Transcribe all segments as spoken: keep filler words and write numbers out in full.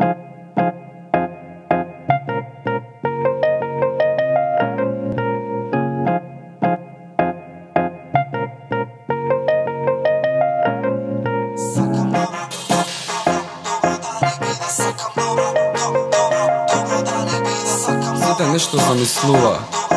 Сите нешто замислува.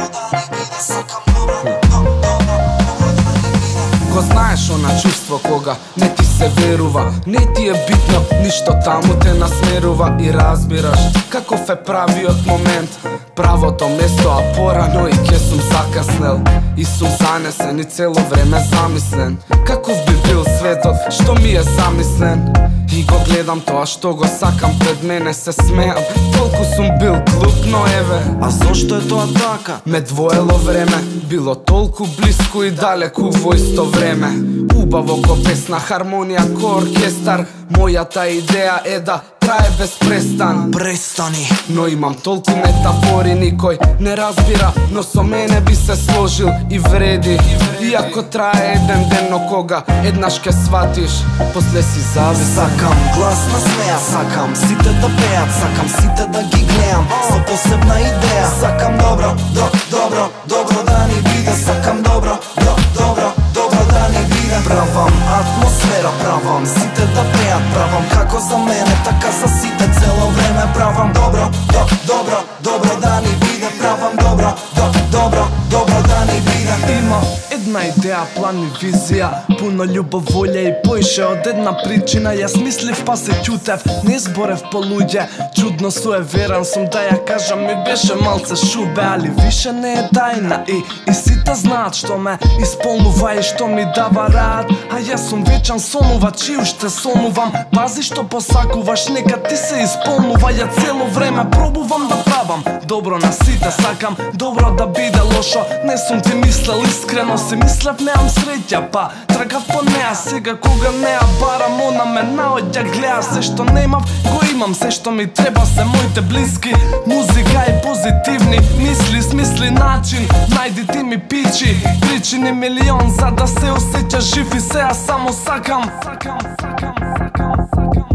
Го знаеш она чувство кога не ти се верува, не ти е битно, ништо таму те насмерува и разбираш каков е правиот момент, правото место, а порано и ке сум закаснел и сум занесен и цело време замислен каков би бил светот што ми е замислен. И го гледам тоа што го сакам пред мене, се смеам, толку сум бил глуп, но еве. А зошто е тоа така? Ме двоело време, било толку блиско и далеку во исто време. Убаво ко песна, хармонија ко оркестар. Мојата идеја е да трае без престан. Престани. Но имам толку метафори, никој не разбира, но со мене би се сложил и вреди. Иако трае еден ден, но кога еднаш ке сватиш, после си завис. Сакам глас на смеја, сакам сите да пеат, сакам сите да ги гледам со посебна идеја. Сакам добро, до, добро, добро да ни биде. Сакам добро, до, добро, добро да ни биде. Правам атмосфера, правам сите да пеат, правам како за мене, така за сите цело време. Правам добро, до, добро, добро да ни биде. Правам добро, до, добро, добро да ни биде. Има една идеја, план и визија, пуно љубов, волја и поише од една причина. Јас мислив па се ќутев, не зборев по луѓе. Чудно суеверен сум да ја кажам, ми беше малце шубе, али више не е тајна. И, и сите знаат што ме исполнува и што ми дава рад. А јас сум вечен сонувач и уште сонувам. Пази што посакуваш, нека ти се исполнува. Ја цело време пробувам да правам добро на сите, сакам добро да биде лошо. Не сум ти мислел искрено, си мислев неам среќа, па трагав по неа. Сега кога неа барам, она ме наоѓа, гледа се што немав, го имам, се што ми треба се моите блиски. Музика и позитивни мисли, смисли начин, најди ти ми пичи, причини милион за да се осеќаш жив и сеа само сакам. Сакам, сакам, сакам, сакам.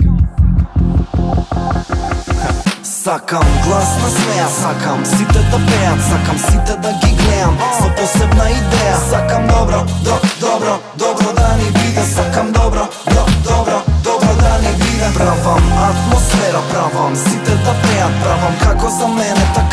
Сакам глас на смеја, сакам сите да пеат, сакам сите да ги гледам со посебна идеја. Сакам добро, до, добро, добро да ни биде. Сакам добро, до, добро, добро да ни биде. Правам атмосфера, правам сите да пеат, правам како за мене, така